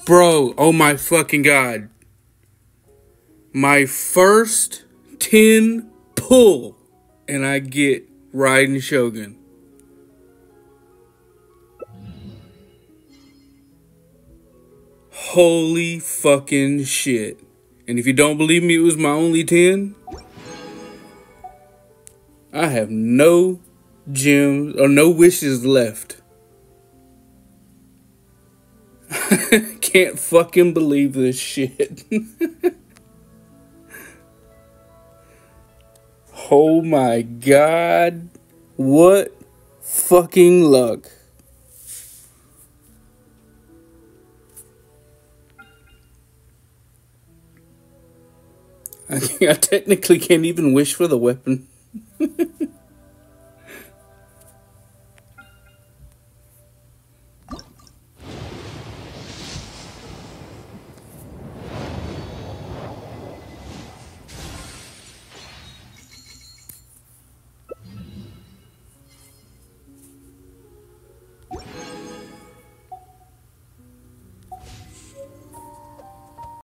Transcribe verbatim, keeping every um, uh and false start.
Bro, oh my fucking god. My first ten pull, and I get Raiden Shogun. Holy fucking shit. And if you don't believe me, it was my only ten. I have no gems or no wishes left. Can't fucking believe this shit. Oh my god. What fucking luck. I, I technically can't even wish for the weapon.